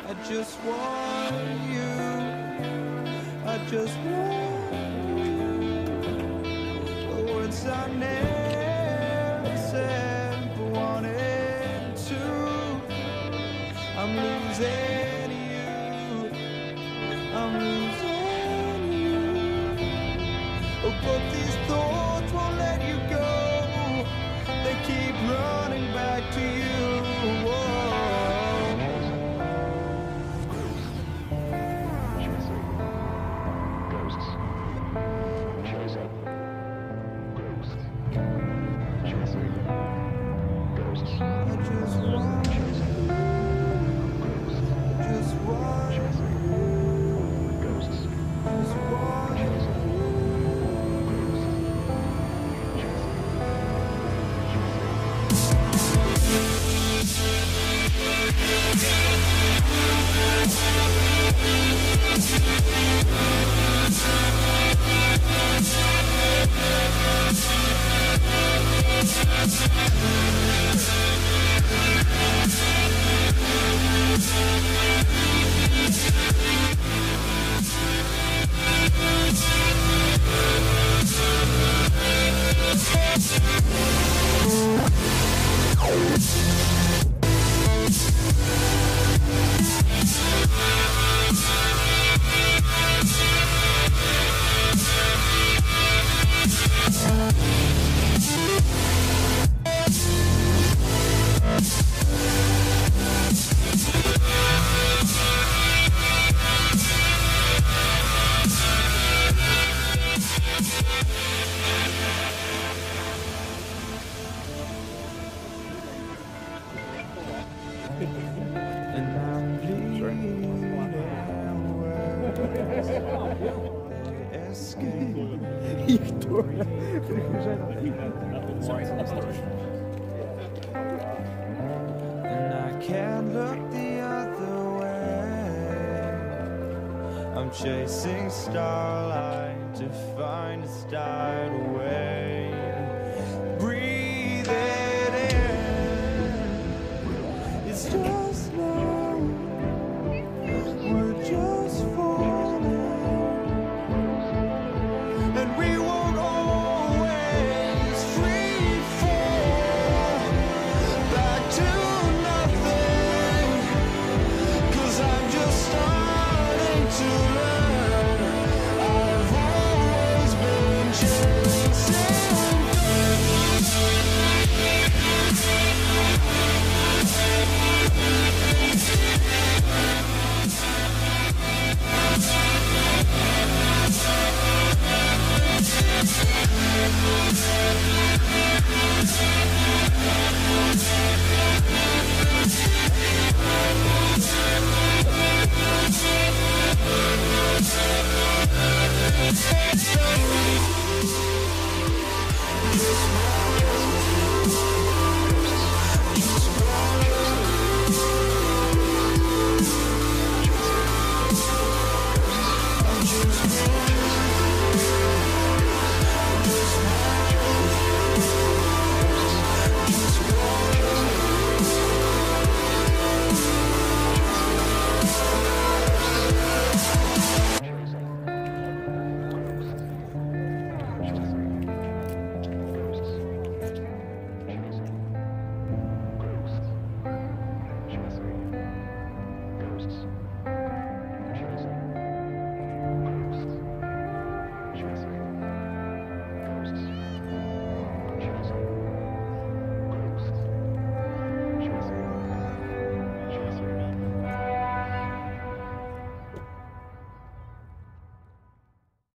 I just want you. I just want you. The words I never said but wanted to. I'm losing you. I'm losing you. Oh, but these thoughts won't let you go. They keep running back to you. Whoa. And I'm bleeding escape. And I can't look the other way. I'm chasing starlight to find a style away. Breathe it in. It's just now. We're just falling. And we won't always free fall back to nothing. 'Cause I'm just starting to learn. I've always been chasing. Ghosts.